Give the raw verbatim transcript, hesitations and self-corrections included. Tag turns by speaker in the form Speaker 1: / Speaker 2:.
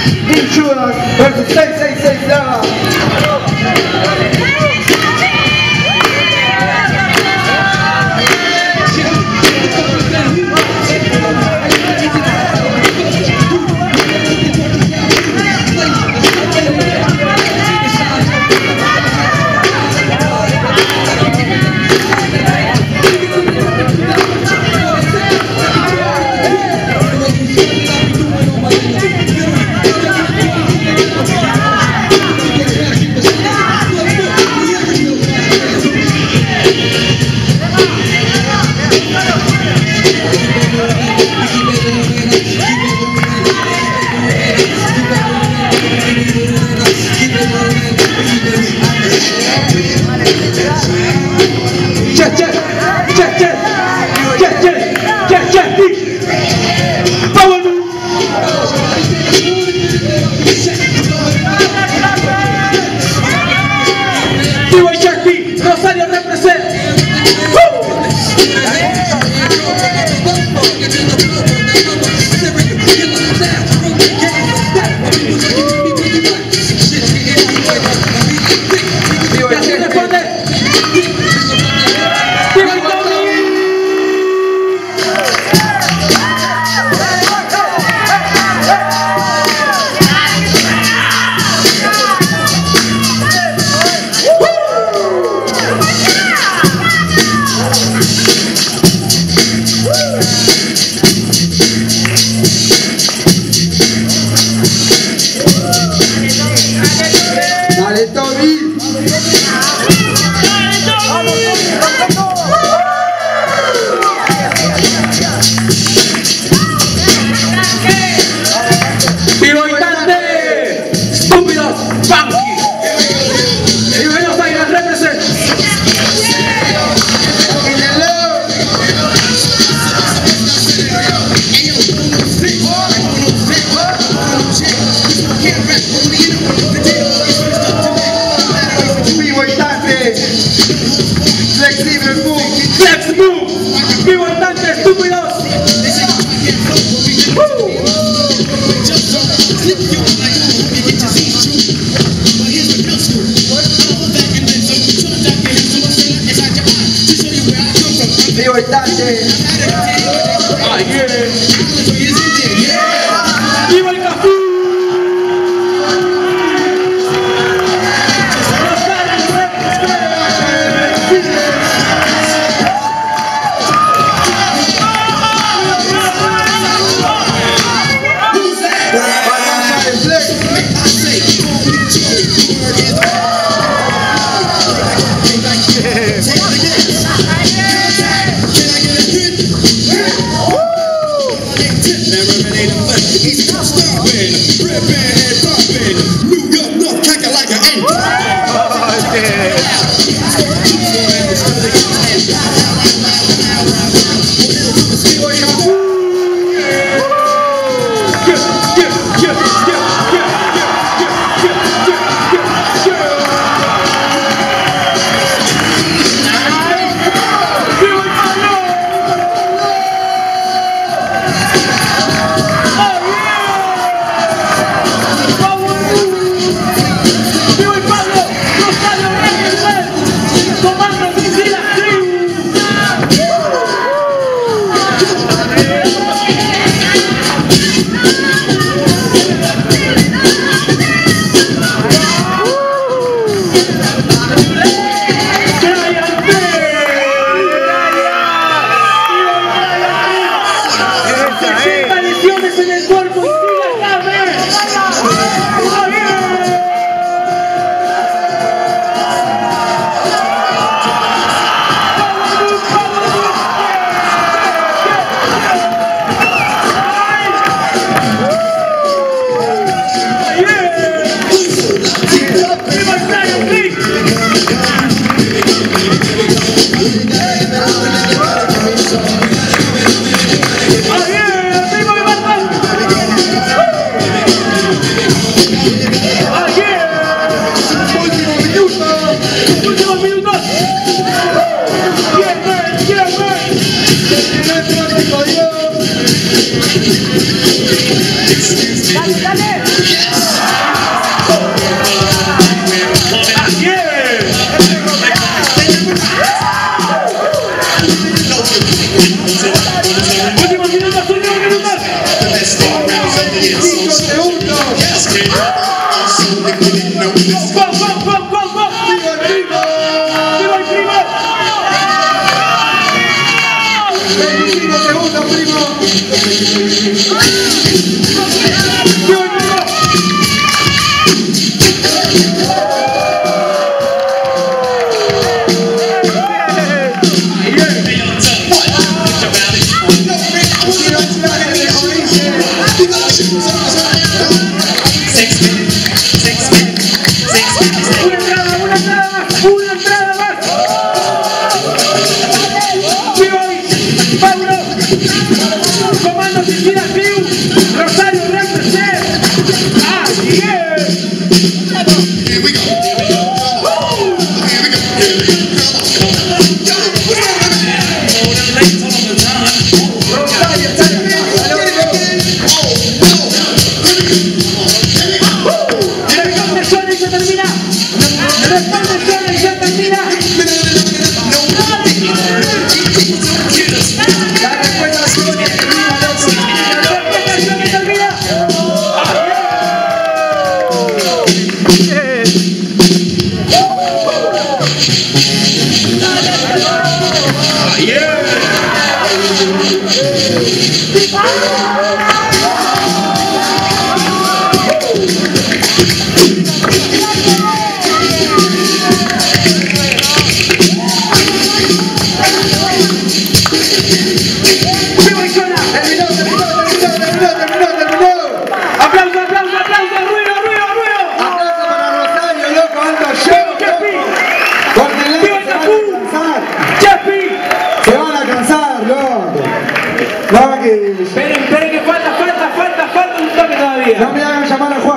Speaker 1: Team Judas versus seis seis seis FLAVA.
Speaker 2: Excuse me. Dale, dale.
Speaker 1: Así es. Últimos minutos, últimos minutos. Cinco segundos. ¡Go, go, go, go, go! ¡Viva el primo! ¡Viva el primo! veinticinco segundos, primo. ¡Viva el primo! ¡Una entrada más! ¡Paulo! ¡Comando Cristina Piu! ¡Rosario represent! ¡Así es!
Speaker 3: Here we go. Here we go. Here we go. Here we go.
Speaker 1: Rosario está en medio. ¡El responde y se termina! ¡El responde y se termina! La respuesta se termina. Esperen, esperen que falta, falta, falta, falta un toque todavía. No me hagan llamar al juego.